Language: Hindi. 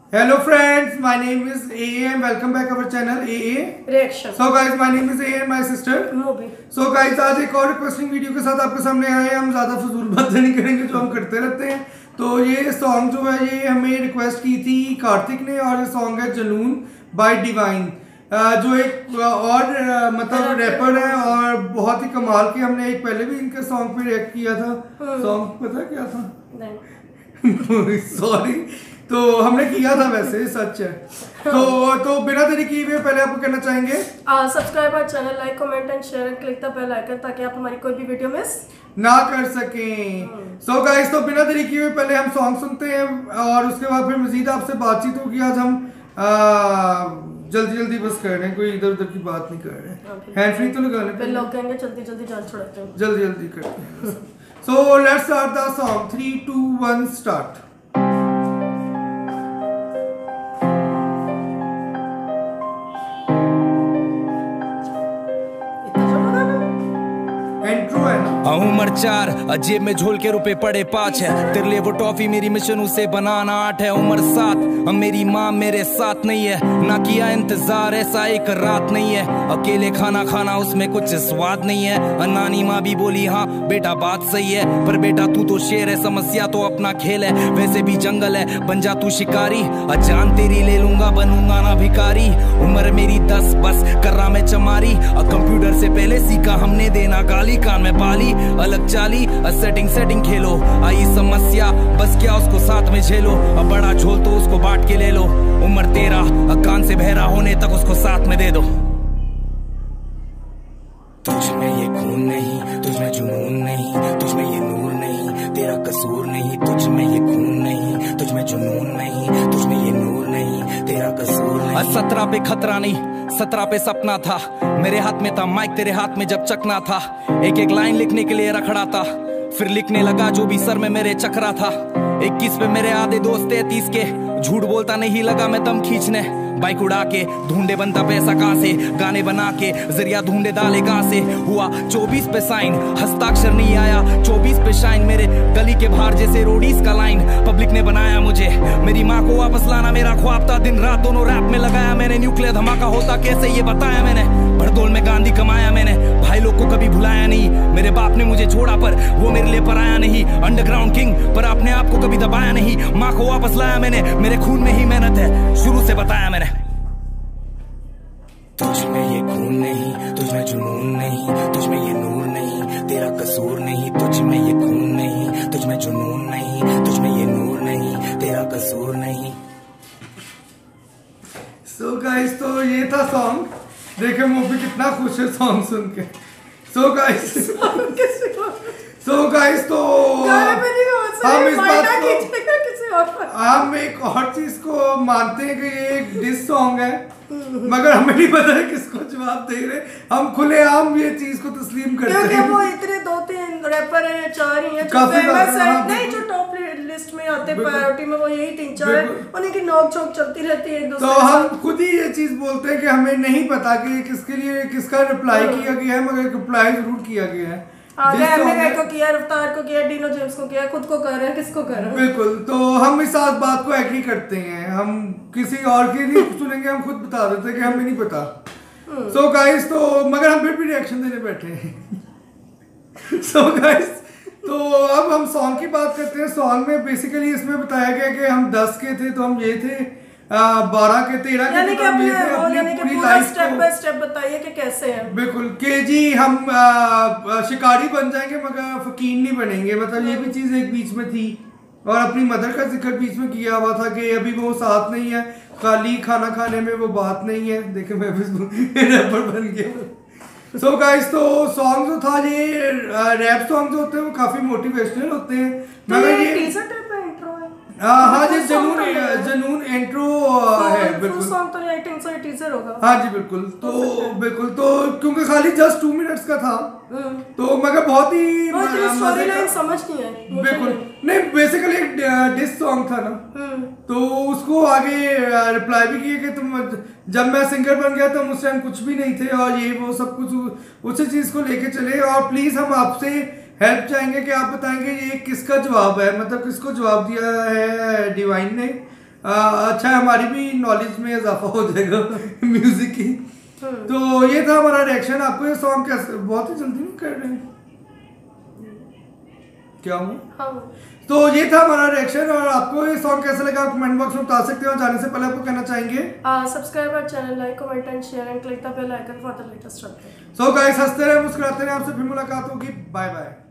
Hello friends, my name is AA and welcome back our channel AA Reaction. So guys, my name is AA and my sister Moby. So guys, आज एक और रिक्वेस्टिंग वीडियो के साथ आपके सामने आए हैं। हम ज़्यादा फजूल बातें नहीं करेंगे जो हम करते रहते हैं। तो ये सॉन्ग जो है ये हमें रिक्वेस्ट की थी कार्तिक ने और ये सॉन्ग है जुनून बाय डिवाइन जो एक और मतलब रैपर है और बहुत ही कमाल के। हमने एक पहले भी इनके सॉन्ग पे रिएक्ट किया था। सॉन्ग पता क्या था? सॉरी तो हमने किया था वैसे, सच है। तो बिना देरी किए हुए पहले आपको कहना चाहेंगे subscribe our channel, like comment and share, click the bell icon ताकि आप हमारी कोई भी वीडियो मिस ना कर सकें। सो गाइस, तो बिना देरी किए हुए पहले हम सॉन्ग सुनते हैं और उसके बाद फिर मजीद आपसे बातचीत होगी। आज हम जल्दी जल्दी बस कर रहे हैं, कोई इधर उधर की बात नहीं कर रहे हैं। हैंड फ्री तो लगा लेते हैं, लोग कहेंगे जल्दी जल्दी जान छुड़ाते हैं, जल्दी जल्दी करते हैं। So let's start the song. 3 2 1 start. उम्र 4 जेब में झोल के रुपए पड़े 5 है। तेरे लिए वो टॉफी मेरी मिशन उसे बनाना 8 है। उम्र 7 मेरी माँ मेरे साथ नहीं है, ना किया इंतजार ऐसा एक रात नहीं है। अकेले खाना खाना उसमें कुछ स्वाद नहीं है। नानी माँ भी बोली हाँ बेटा बात सही है, पर बेटा तू तो शेर है, समस्या तो अपना खेल है। वैसे भी जंगल है, बन जा तू शिकारी, जान तेरी ले लूंगा बनूंगा ना भिखारी। उम्र मेरी 10 बस कर रहा मैं चमारी, कंप्यूटर से पहले सीखा हमने देना गाली। कान में पाली अलग चाली, सेटिंग खेलो। आई समस्या बस क्या उसको साथ में झेलो, अब बड़ा झोल तो उसको बांट के ले लो। उम्र 13 कान से बहरा होने तक उसको साथ में दे दो। तुझ में ये खून नहीं, तुझ में जुनून नहीं, तुझ में ये नूर नहीं, तेरा कसूर नहीं। तुझ में ये खून नहीं, तुझ में जुनून नहीं, तुझ में ये नूर नहीं, तेरा कसूर नहीं। 17 पे खतरा नहीं, 17 पे सपना था। मेरे हाथ में था माइक, तेरे हाथ में जब चकना था। एक एक लाइन लिखने के लिए रखड़ा था, फिर लिखने लगा जो भी सर में मेरे चकरा था। 21 पे मेरे आधे दोस्त थे 30 के, झूठ बोलता नहीं लगा मैं दम खींचने। बाइक उड़ा के ढूंढे बनता पैसा कहाँ से, गाने बना के जरिया ढूंढे डाले कहाँ से। हुआ 24 पे साइन, हस्ताक्षर नहीं आया 24 पे शाइन। मेरे गली के बाहर जैसे रोडीज का लाइन, पब्लिक ने बनाया मुझे। मेरी माँ को वापस लाना मेरा ख्वाब था, दिन रात दोनों रैप में लगाया मैंने। न्यूक्लियर धमाका होता कैसे ये बताया मैंने, भड़दौल में गांधी कमाया मैंने। भाई लोग को कभी भुलाया नहीं, मेरे बाप ने मुझे छोड़ा पर वो मेरे लिए पराया नहीं। अंडरग्राउंड किंग पर अपने आप को कभी दबाया नहीं, माँ को वापस लाया मैंने। मेरे खून में ही मेहनत है, शुरू से बताया मैंने। तुझ में ये खून नहीं, तुझ में जुनून नहीं, तुझ में ये नूर नहीं, तेरा कसूर नहीं। तुझ में ये खून नहीं, तुझ में जुनून नहीं, तुझ में ये नूर नहीं, तेरा कसूर नहीं। सो गाइस, तो ये था सॉन्ग। देखे मोबी कितना खुश है सॉन्ग सुन के। सो गाइस तो हम इस बात को, हम एक और चीज को मानते हैं कि ये एक डिस सॉन्ग है, मगर हमें नहीं पता है किसको जवाब दे रहे। हम खुलेआम ये चीज को तस्लीम करते हैं। वो इतने 2-3 रैपर हैं, 4 ही हैं जो काफी फेमस है, हाँ, नहीं जो टॉप लिस्ट में आते प्रायोरिटी में, वो यही 3-4 है। उन्हीं की नोक झोंक चलती रहती है एक दूसरे तो हम खुद ही ये चीज बोलते हैं कि हमें नहीं पता कि किसके लिए किसका रिप्लाई किया गया है, मगर रिप्लाई जरूर किया गया है। को किया, रफ्तार को किया, डीनो जेम्स को किया, खुद को कर रहे हैं, किसको कर रहे हैं। बिल्कुल, तो हम इस बात को एग्री करते हैं। हम किसी और के लिए सुनेंगे, हम खुद बता देते हैं कि हमें नहीं पता। सो गाइस, तो मगर हम फिर भी रिएक्शन देने बैठे हैं। सो गाइस, तो अब हम सॉन्ग की बात करते हैं। सॉन्ग में बेसिकली इसमें बताया गया कि हम 10 के थे तो हम ये थे, 12 के 13 के यानी कि अपनी पूरी लाइफ स्टेप बाय स्टेप बताइए कि कैसे है। बिल्कुल के जी हम शिकारी बन जाएंगे मगर फकीर नहीं बनेंगे। मतलब ये भी चीज एक बीच में थी। और अपनी मदर का जिक्र बीच में किया हुआ था कि अभी वो साथ नहीं है, खाली खाना खाने में वो बात नहीं है। देखे मैं रैपर बन गया। सो गाइस, तो सॉन्ग जो था ये रैप सॉन्ग जो होते हैं वो काफी मोटिवेशनल होते हैं। मगर ये टीजर टाइप का इंट्रो है। हाँ जी, जुनून इंट्रो है। बिल्कुल सॉन्ग तो राइटिंग से टीजर होगा। हाँ जी बिल्कुल, तो क्योंकि खाली जस्ट 2 मिनट्स का था, तो मगर बहुत ही स्टोरी लाइन समझ नहीं आई। बिल्कुल नहीं, बेसिकली एक डिस सॉन्ग था ना, तो उसको आगे रिप्लाई भी किया कि तुम जब मैं सिंगर बन गया तो उस टाइम कुछ भी नहीं थे और ये वो सब कुछ उसी चीज को लेके चले। और प्लीज हम आपसे हेल्प चाहेंगे कि आप बताएंगे ये किसका जवाब है, मतलब किसको जवाब दिया है डिवाइन ने। अच्छा हमारी भी नॉलेज में इजाफा हो जाएगा म्यूजिक की। तो ये था हमारा रिएक्शन। आपको ये सॉन्ग कैसे, बहुत ही जल्दी नहीं कर रहे हैं क्या हूँ? हाँ। तो ये था हमारा रिएक्शन, और आपको ये सॉन्ग कैसा लगा कमेंट बॉक्स में बता सकते हो। जाने से पहले आपको कहना चाहेंगे subscribe our channel, like comment and share and click the bell icon for the latest update. So guys, हंसते रहे मुस्कुराते रहे, आपसे फिर मुलाकात होगी। Bye bye.